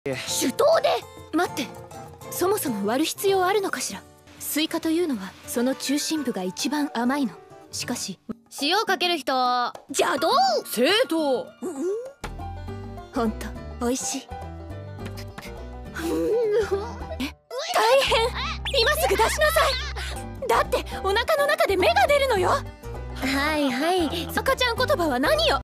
手刀で。待って、そもそも割る必要あるのかしら。スイカというのはその中心部が一番甘いの。しかし塩かける人。 邪道。 生徒。 ほんと美味しい。大変、今すぐ出しなさい。だってお腹の中で芽が出るのよ。 はいはい。 赤ちゃん言葉は何よ。